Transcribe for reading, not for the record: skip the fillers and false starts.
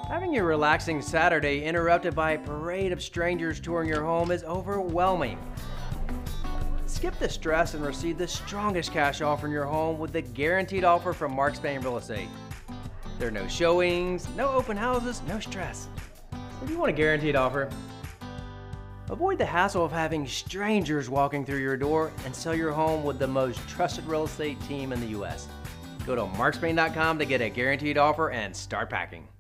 Having your relaxing Saturday interrupted by a parade of strangers touring your home is overwhelming. Skip the stress and receive the strongest cash offer in your home with the guaranteed offer from Mark Spain Real Estate. There are no showings, no open houses, no stress. If you want a guaranteed offer, avoid the hassle of having strangers walking through your door and sell your home with the most trusted real estate team in the US. Go to markspain.com to get a guaranteed offer and start packing.